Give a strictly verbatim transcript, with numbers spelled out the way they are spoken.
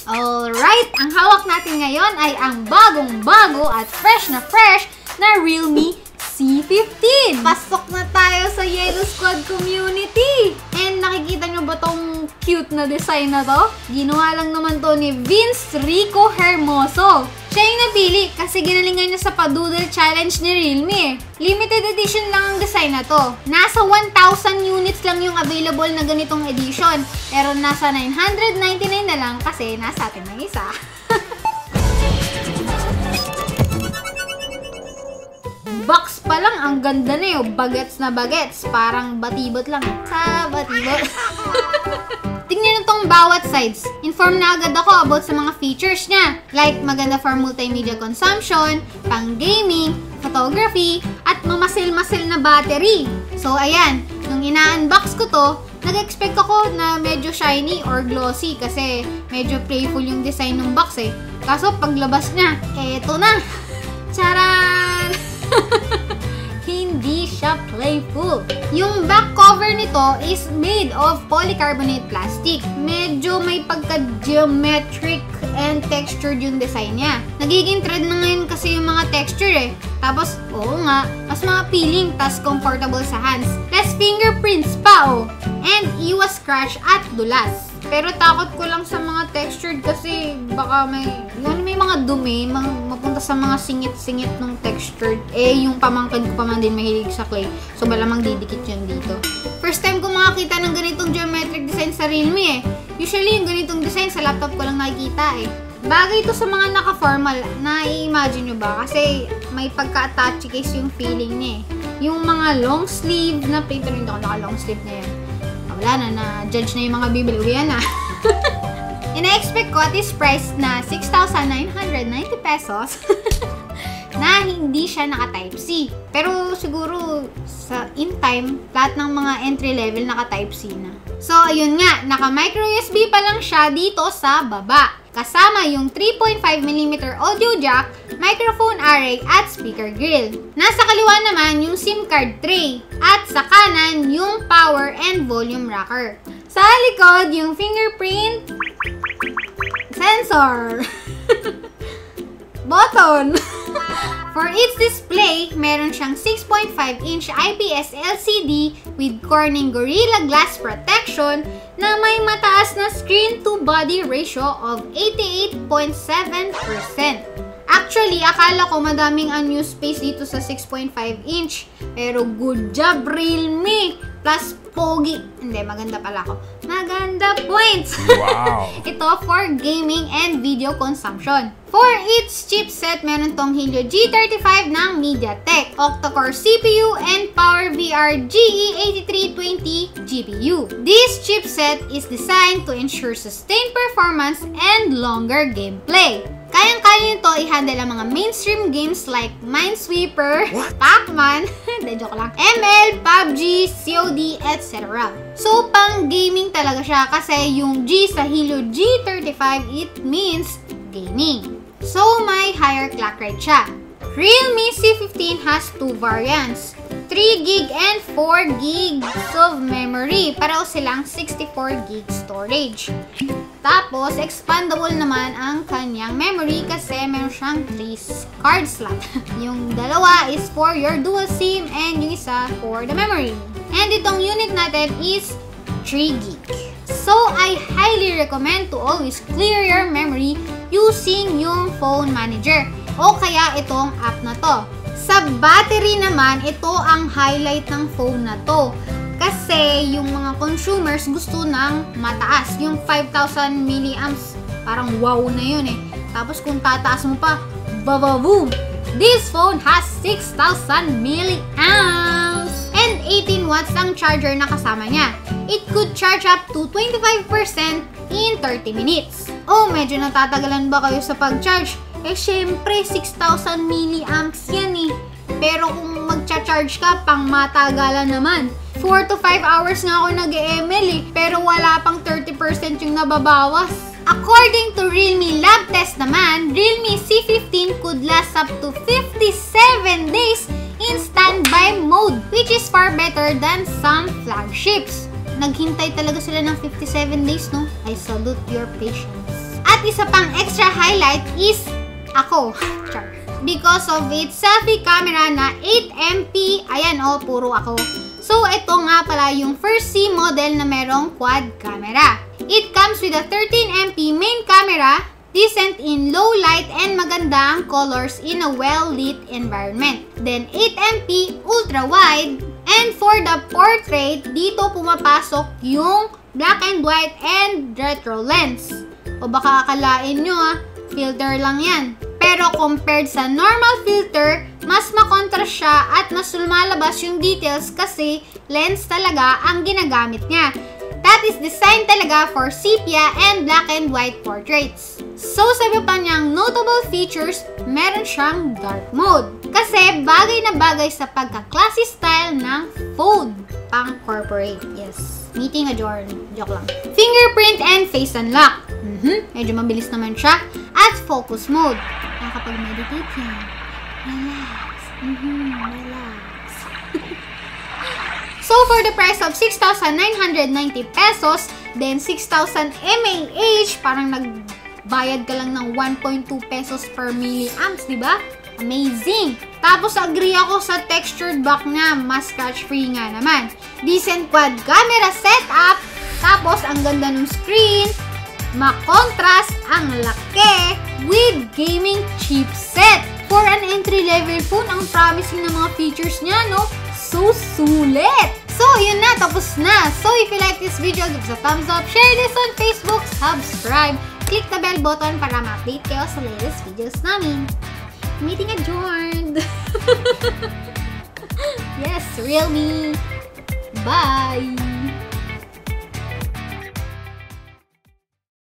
Alright, ang hawak natin ngayon ay ang bagong-bago at fresh na fresh na Realme C fifteen. Pasok na tayo sa Yellow Squad community. And nakikita nyo ba tong cute na design na to? Ginawa lang naman to ni Vince Rico Hermoso. Siya yung napili kasi ginalingan niya sa Padoodle Challenge ni Realme. Limited edition lang ang design na to. Nasa one thousand units lang yung available na ganitong edition. Pero nasa nine hundred ninety-nine na lang kasi nasa atin ng isa. Box pa lang, ang ganda na yun. Bagets na bagets. Parang batibot lang. Sa batibot. Tingnan nyo tong bawat sides. Inform na agad ako about sa mga features niya. Like, maganda for multimedia consumption, pang gaming, photography, at mamasil-masil na battery. So, ayan. Nung ina-unbox ko to, nag-expect ako na medyo shiny or glossy kasi medyo playful yung design ng box eh. Kaso, paglabas niya, eto na. Charan! Hindi siya playful. Yung back cover nito is made of polycarbonate plastic. Medyo may pagka-geometric and textured yung design niya. Nagiging trend na ngayon kasi yung mga texture eh. Tapos, oo nga, mas ma-appealing tas comfortable sa hands. Less fingerprints pa oh. And iwas scratch at dulas. Pero takot ko lang sa mga textured kasi baka may, yun, may mga dumi, mga, mapunta sa mga singit-singit ng textured. Eh, yung pamangkin ko pa man din mahilig sa clay. So, malamang didikit yun dito. First time ko makakita ng ganitong geometric design sa Realme eh. Usually, yung ganitong design sa laptop ko lang nakikita eh. Bagay ito sa mga naka-formal. Na-imagine nyo ba? Kasi may pagka-attachy case yung feeling niya eh. Yung mga long sleeve na paper, hindi ako naka-long sleeve na yan. Wala na, na-judge na yung mga bibili ko yan ah. Ina-expect ko at this price na six thousand nine hundred ninety pesos na hindi siya naka-Type C. Pero siguro sa in time, lahat ng mga entry level naka-Type C na. So ayun nga, naka-micro U S B pa lang siya dito sa baba. Kasama yung three point five millimeter audio jack, microphone array, at speaker grill. Nasa kaliwa naman yung SIM card tray. At sa kanan yung power and volume rocker. Sa likod yung fingerprint sensor. Button. For its display, meron siyang six point five inch I P S L C D with Corning Gorilla Glass protection na may mataas na screen-to-body ratio of eighty-eight point seven percent. Actually, akala ko madaming unused space dito sa six point five inch. Pero good job, Realme! Plus, pogi. Hindi, maganda pala ako. Maganda points! Wow! Ito for gaming and video consumption. For its chipset, meron tong Helio G thirty-five ng MediaTek, octa-core C P U, and PowerVR G E eighty-three twenty G P U. This chipset is designed to ensure sustained performance and longer gameplay. Kayang-kaya nito i-handle ang mga mainstream games like Minesweeper, Pac-Man, hindi, joke lang, M L, P U B G, C O D, et cetera. So, pang gaming talaga siya kasi yung G sa Helio G thirty-five, it means gaming. So, may higher clock rate siya. Realme C fifteen has two variants, three gig and four gigs of memory. Pareho silang sixty-four gig storage. Tapos, expandable naman ang kanyang memory kasi meron siyang three card slot. Yung dalawa is for your dual SIM and yung isa for the memory. And itong unit natin is three gig. So, I highly recommend to always clear your memory using yung phone manager o kaya itong app na to. Sa battery naman, ito ang highlight ng phone na to. Kasi yung mga consumers gusto ng mataas. Yung five thousand milliamps, parang wow na yun eh. Tapos kung tataas mo pa, ba-ba-boom! This phone has six thousand milliamps! And eighteen watts ang charger na kasama niya. It could charge up to twenty-five percent in thirty minutes. Oh, medyo natatagalan ba kayo sa pag-charge? Eh, syempre, six thousand milliamps yan eh. Pero kung magcha-charge ka, pang matagalan naman. four to five hours nga ako nag-E M L eh, pero wala pang thirty percent yung nababawas. According to Realme lab test naman, Realme C fifteen could last up to fifty-seven days in standby mode, which is far better than some flagships. Naghintay talaga sila ng fifty-seven days, no? I salute your patience. At At isa pang extra highlight is ako. Char. Because of its selfie camera na eight megapixels. Ayan o, oh, puro ako. So, ito nga pala yung first C model na merong quad camera. It comes with a thirteen megapixel main camera, decent in low light and maganda ang colors in a well-lit environment. Then, eight megapixel ultra-wide. And for the portrait, dito pumapasok yung black and white and retro lens. O baka akalain nyo ah, filter lang yan. Pero compared sa normal filter, mas makontrast siya at mas lumalabas yung details kasi lens talaga ang ginagamit niya. That is designed talaga for sepia and black and white portraits. So sa iba pa niyang notable features, meron siyang dark mode. Kasi bagay na bagay sa pagka-classy style ng phone pang corporate. Yes. Meeting adjourned. Joke lang. Fingerprint and face unlock. Mm-hmm. Medyo mabilis naman siya. At focus mode. Nakapag-meditate yan. Relax. Mm-hmm. Relax. So, for the price of six thousand nine hundred ninety pesos, then six thousand milliamps, parang nagbayad ka lang ng one point two pesos per milliamps, di ba? Amazing! Tapos, agree ako sa textured back niya. Mas scratch-free nga naman. Decent quad camera setup. Tapos, ang ganda ng screen. Ma-contrast ang laki with gaming chipset. For an entry-level phone, ang promising ng mga features niya, no? So, sulit! So, yun na. Tapos na. So, if you like this video, give us a thumbs up. Share this on Facebook. Subscribe. Click the bell button para ma-update kayo sa latest videos namin. Meeting adjourned! Yes, real me! Bye!